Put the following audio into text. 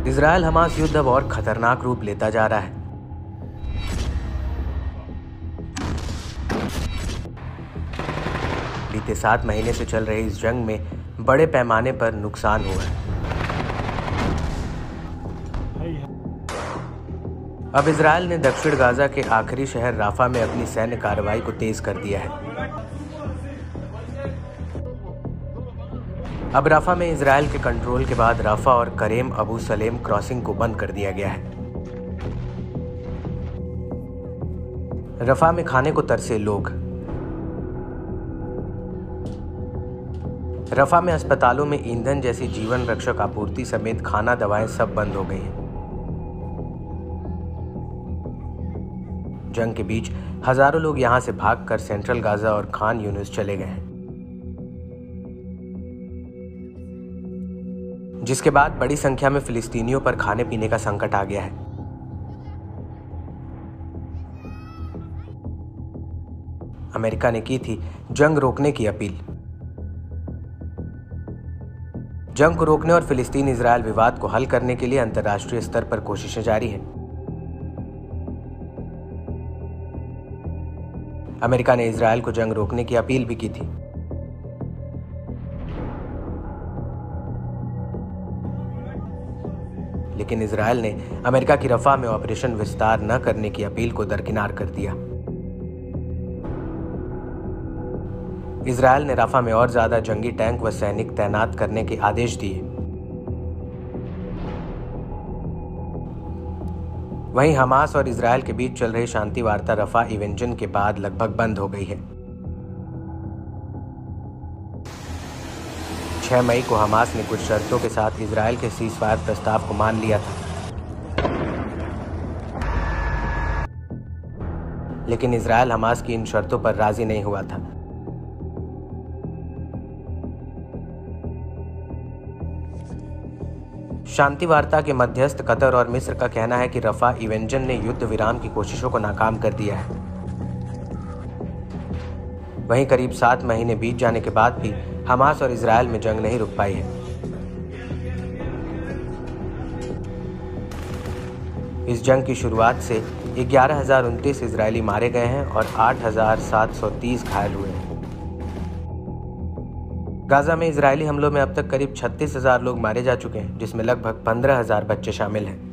Israel Hamas युद्ध अब और खतरनाक रूप लेता जा रहा है। बीते 7 महीने से चल रही इस जंग में बड़े पैमाने पर नुकसान हुआ है। अब इजरायल ने दक्षिण गाजा के आखिरी शहर राफा में अपनी सैन्य कार्रवाई को तेज कर दिया है। अब राफा में इजरायल के कंट्रोल के बाद राफा और करेम अबू सलेम क्रॉसिंग को बंद कर दिया गया है। रफा में खाने को तरसे लोग। रफा में अस्पतालों में ईंधन जैसी जीवन रक्षक आपूर्ति समेत खाना दवाएं सब बंद हो गई हैं। जंग के बीच हजारों लोग यहां से भागकर सेंट्रल गाजा और खान यूनिस चले गए हैं, जिसके बाद बड़ी संख्या में फिलिस्तीनियों पर खाने पीने का संकट आ गया है। अमेरिका ने की थी जंग रोकने की अपील। जंग को रोकने और फिलिस्तीन इजरायल विवाद को हल करने के लिए अंतर्राष्ट्रीय स्तर पर कोशिशें जारी हैं। अमेरिका ने इजरायल को जंग रोकने की अपील भी की थी। लेकिन इजरायल ने अमेरिका की रफा में ऑपरेशन विस्तार न करने की अपील को दरकिनार कर दिया। इजरायल ने रफा में और ज्यादा जंगी टैंक व सैनिक तैनात करने के आदेश दिए। वहीं हमास और इजरायल के बीच चल रही शांति वार्ता रफा इवेंजन के बाद लगभग बंद हो गई है। 6 मई को हमास ने कुछ शर्तों के साथ इजरायल के सीज़फायर प्रस्ताव को मान लिया था, लेकिन इजरायल हमास की इन शर्तों पर राजी नहीं हुआ था। शांति वार्ता के मध्यस्थ कतर और मिस्र का कहना है कि रफा इवेंजन ने युद्ध विराम की कोशिशों को नाकाम कर दिया है। वहीं करीब 7 महीने बीत जाने के बाद भी हमास और इजरायल में जंग नहीं रुक पाई है। इस जंग की शुरुआत से 11,029 इजरायली मारे गए हैं और 8,730 घायल हुए हैं। गाजा में इजरायली हमलों में अब तक करीब 36,000 लोग मारे जा चुके हैं, जिसमें लगभग 15,000 बच्चे शामिल हैं।